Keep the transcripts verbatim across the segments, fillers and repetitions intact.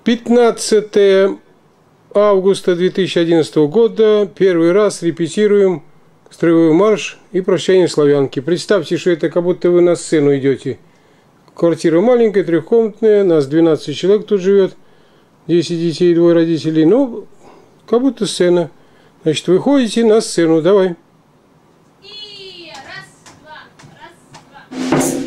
пятнадцатое августа две тысячи одиннадцатого года. Первый раз репетируем строевой марш и прощание славянки. Представьте, что это как будто вы на сцену идете. Квартира маленькая, трехкомнатная, нас двенадцать человек тут живет, десять детей, двое родителей. Ну, как будто сцена. Значит, вы ходите на сцену, давай. И раз, два, раз, два.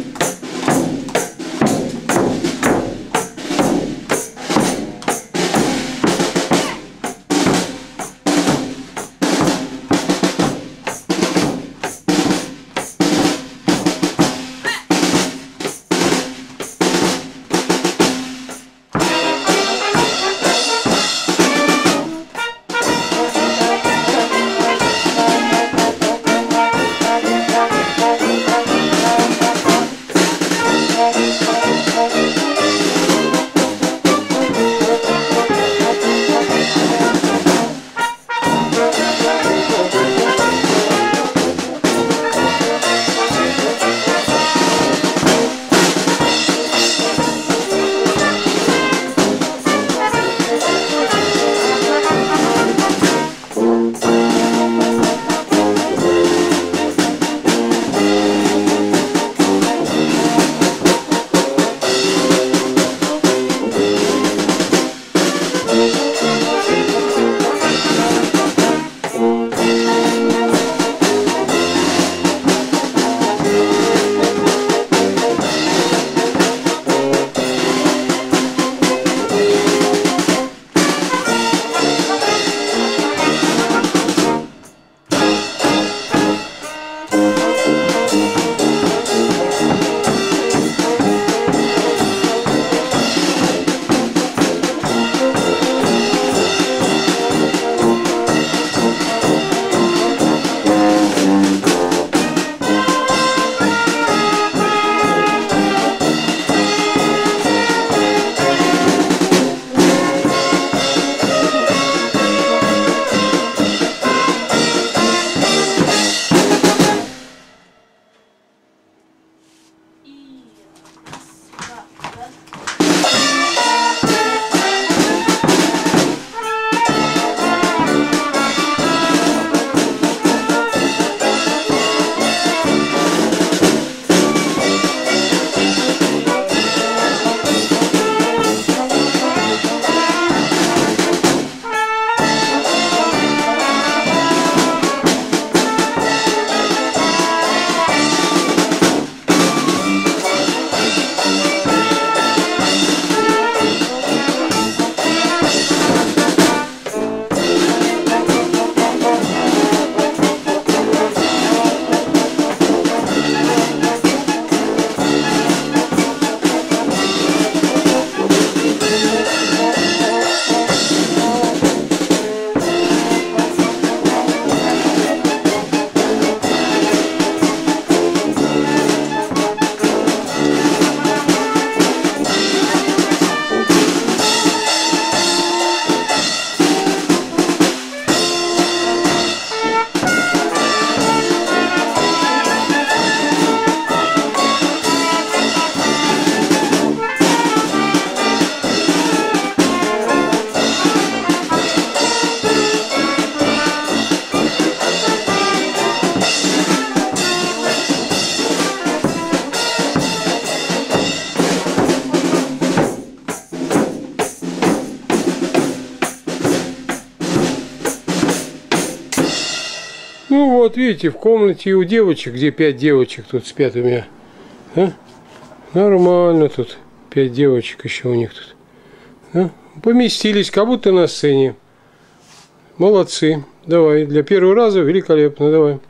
Ну вот, видите, в комнате у девочек, где пять девочек тут спят у меня. А? Нормально тут. Пять девочек еще у них тут. А? Поместились, как будто на сцене. Молодцы. Давай, для первого раза великолепно, давай.